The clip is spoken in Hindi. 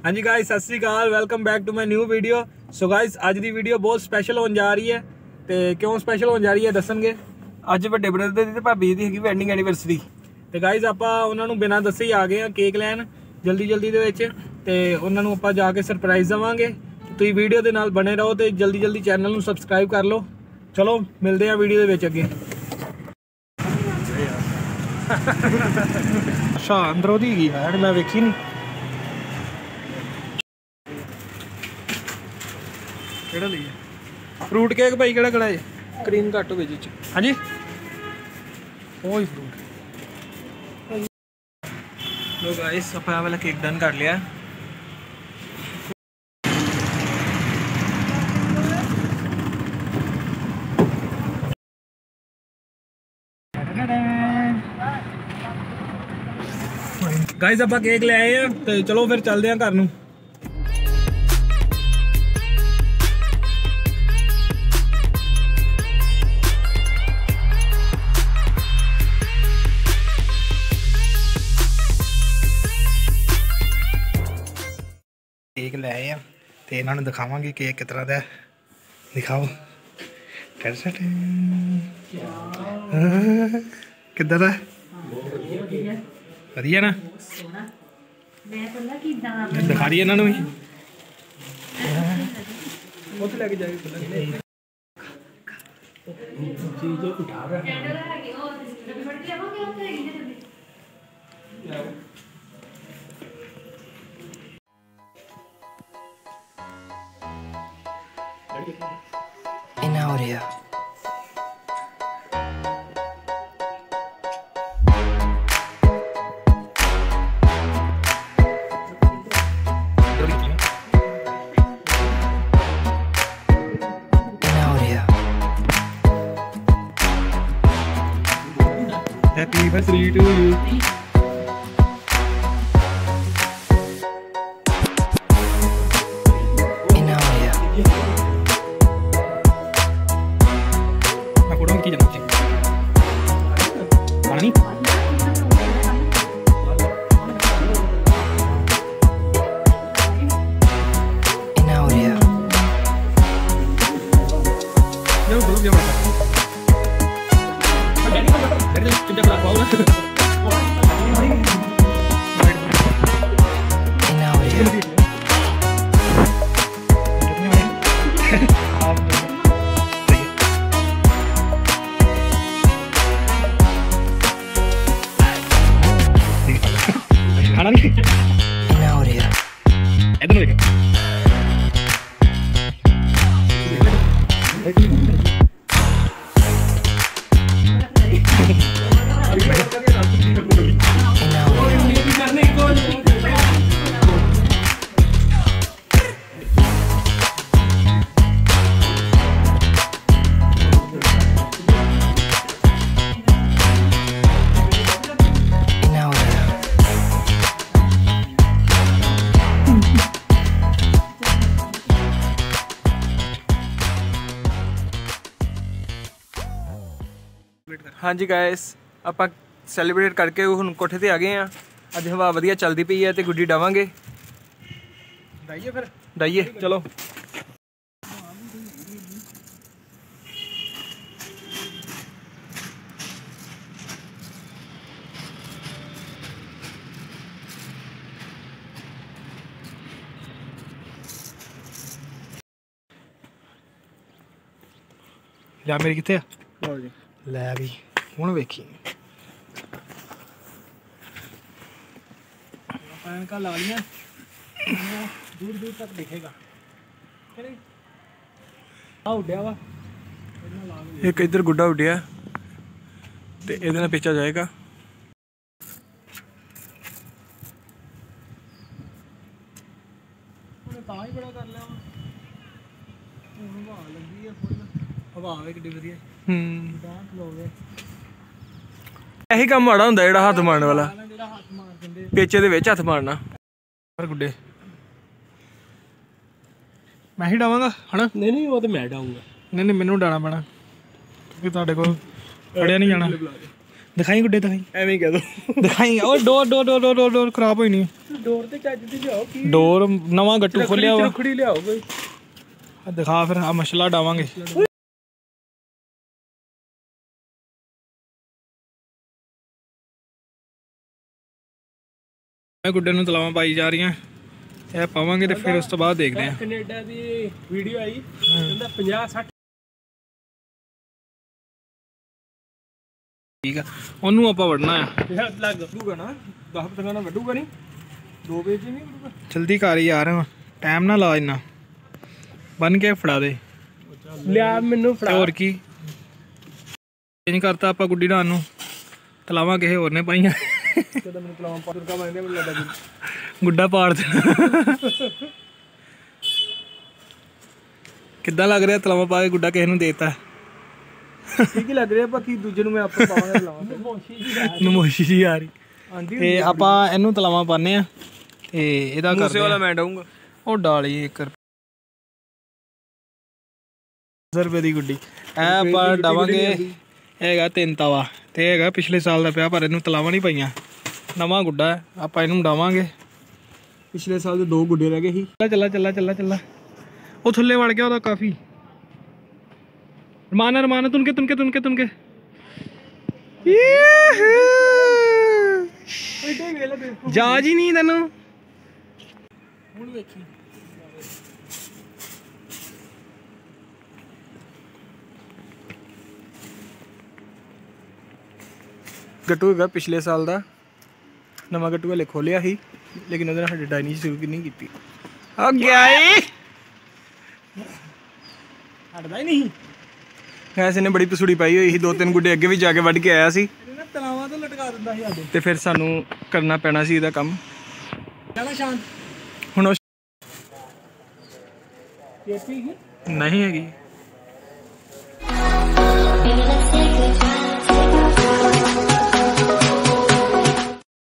हाँ जी गाइस, सत श्री अकाल, welcome back to my new video. So guys, अज की वीडियो बहुत स्पैशल होने जा रही है। तो क्यों स्पैशल होने जा रही है दसणगे। अज वड्डे ब्रदर की भाभी की हैगी वैडिंग एनिवर्सरी। तो गाइस आपां उन्होंने बिना दसे ही आ गए हैं केक लैन जल्दी जल्दी दे विच। ते उन्होंने आपां जाके सरप्राइज़ देवांगे। तुसीं वीडियो दे नाल बने रहो तो जल्दी जल्दी चैनल नूं सबसक्राइब कर लो। चलो मिलते हैं वीडियो दे विच अगे। अच्छा अंदर ओदी हैगी है, मैं वेखी नहीं। केड़ा लिया फ्रूट केक भाई, केड़ा केड़ा है? क्रीम घट हो जी। हाँ जी ओही फ्रूट। लो गाइस अपना वाला केक डन कर लिया। गाइस आप केक ले आए हैं तो चलो फिर चलते हैं घर नूं। केक ले आए हैं तो इन्होंने दिखावांगे केक किस तरह का। दिखाओ किधर है, वधिया ना दिखा रही है इन्होंने भी। In audio. Happy anniversary to you. खाना नहीं इधर देख। हाँ जी गाइस आप सैलीब्रेट करके हुण कोठे ते आ गए हैं। अज हवा वधिया चलती पई है तो गुड्डी डावांगे। डाइए फिर डाइए चलो। जा मेरी कितने लै भी हूँ वेखी का ला लिया दूर दूर तक दिखेगा। उड्या वा एक इधर गुड्डा उड्या तो ये पिछा जाएगा। ही बड़ा कर लिया हवा लगी है फुल हवा कि वधिया। यही काम माड़ा हुंदा जिहड़ा हत्थ मारन वाला पेचे दे विच हत्थ मारना। पर गुड्डे मैं ही डावांगा है ना? नहीं वो तो मैं डाऊंगा। नहीं मैनू डाना पैना क्योंकि तुहाडे कोल फड़िया नहीं जाना। दिखाई गुड्डे दिखाई ਐਵੇਂ ही कह दो दिखाई ओ डोर डोर डोर डोर डोर डोर खराब होई नहीं डोर ते ਚੱਜ ਦੀ ਲਿਆਓ ਕੀ डोर नवा गट्टू खोलिया वा ਰੁਖੜੀ ਲਿਆਓ ਕੋਈ दिखा फिर आ मसला डावांगे गुड्डे नूं तलावां पाई जा रही ਇਹ ਪਾਵਾਂਗੇ ਤੇ ਫਿਰ ਉਸ ਤੋਂ ਬਾਅਦ ਦੇਖਦੇ ਆ ਕੈਨੇਡਾ ਦੀ ਵੀਡੀਓ ਆਈ ਕਹਿੰਦਾ 50 60 ਠੀਕ ਆ ਉਹਨੂੰ ਆਪਾਂ ਵੜਨਾ ਆ ਲੱਗ ਗੱਡੂਗਾ ਨਾ 10 ਤੱਕ ਨਾ ਵੱਡੂਗਾ ਨਹੀਂ 2 ਵਜੇ ਨਹੀਂ ਵੱਡੂਗਾ ਜਲਦੀ ਕਰ ਯਾਰ ਟਾਈਮ ਨਾ ਲਾ ਇੰਨਾ ਬਨ ਕੇ ਫੜਾ ਦੇ ਲਿਆ ਮੈਨੂੰ ਤੇ ਹੋਰ ਕੀ ਚੇਂਜ ਕਰਤਾ ਆਪਾਂ ਗੁੱਡੀ ਡਾਨ ਨੂੰ ਤਲਾਵਾਂ ਕਿਸੇ ਹੋਰ ਨੇ ਪਾਈਆਂ ਕਦੋਂ ਮੈਨੂੰ ਤਲਾਵਾਂ ਪਾ ਤੁਰਕਾ ਮਾਰਦੇ ਮੈਨੂੰ ਲੱਗਦਾ ਗੁੱਡਾ ਪਾੜ ਦੇਣਾ ਕਿੱਦਾਂ ਲੱਗ ਰਿਹਾ ਤਲਾਵਾਂ ਪਾ ਕੇ ਗੁੱਡਾ ਕਿਸੇ ਨੂੰ ਦੇਤਾ ਠੀਕ ਹੀ ਲੱਗ ਰਿਹਾ ਬਾਕੀ ਦੂਜੇ ਨੂੰ ਮੈਂ ਆਪੇ ਪਾਵਾਂਗਾ ਤਲਾਵਾਂ ਨਮੋਸ਼ੀ ਜੀ ਆ ਰਹੀ ਆਂਦੀ ਤੇ ਆਪਾਂ ਇਹਨੂੰ ਤਲਾਵਾਂ ਪਾਣੇ ਆ ਤੇ ਇਹਦਾ ਕਰਦੇ ਮੂਸੇ ਵਾਲਾ ਮੈਂ ਡਾਉਂਗਾ ਉਹ ਡਾਲੀ 1 ਰੁਪਏ ਦੀ ਗੁੱਡੀ ਇਹ ਆਪਾਂ ਡਾਵਾਂਗੇ ਹੈਗਾ 3 ਤਵਾ ਤੇ ਹੈਗਾ ਪਿਛਲੇ ਸਾਲ ਦਾ ਪਿਆ ਪਰ ਇਹਨੂੰ ਤਲਾਵਾਂ ਨਹੀਂ ਪਈਆਂ ਨਵਾਂ ਗੁੱਡਾ ਹੈ ਆਪਾਂ ਇਹਨੂੰ ਡਾਵਾਂਗੇ ਪਿਛਲੇ ਸਾਲ ਦੇ 2 ਗੁੱਡੇ ਰਹਿ ਗਏ ਸੀ ਚੱਲਾ ਚੱਲਾ ਚੱਲਾ ਚੱਲਾ ਉਹ ਥੱਲੇ ਵੜ ਗਿਆ ਉਹਦਾ ਕਾਫੀ ਰਮਾਨਾ ਰਮਾਨਾ ਤੁਨਕੇ ਤੁਨਕੇ ਤੁਨਕੇ ਤੁਨਕੇ ਜਾ ਜੀ ਨਹੀਂ ਤੈਨੂੰ ਹੁਣ ਵੇਖੀ ਗੱਟੂ ਹੈਗਾ ਪਿਛਲੇ ਸਾਲ ਦਾ ਨਵਾਂ ਗੱਟੂ ਹਲੇ ਖੋਲਿਆ ਸੀ ਲੇਕਿਨ ਉਹਦੇ ਨਾਲ ਸਾਡੀ ਡਾਈਨਿੰਗ ਸ਼ੁਰੂ ਨਹੀਂ ਕੀਤੀ ਆ ਗਿਆ ਏ ਹਟਦਾ ਹੀ ਨਹੀਂ ਐਸੇ ਨੇ ਬੜੀ ਪਸੂੜੀ ਪਾਈ ਹੋਈ ਸੀ 2-3 ਗੁੱਡੇ ਅੱਗੇ ਵੀ ਜਾ ਕੇ ਵੱਢ ਕੇ ਆਇਆ ਸੀ ਤਲਾਵਾਂ ਤੋਂ ਲਟਕਾ ਦਿੰਦਾ ਸੀ ਸਾਡੇ ਤੇ ਫਿਰ ਸਾਨੂੰ ਕਰਨਾ ਪੈਣਾ ਸੀ ਇਹਦਾ ਕੰਮ ਚਲਾ ਸ਼ਾਂਤ ਹੁਣ ਨਹੀਂ ਹੈਗੀ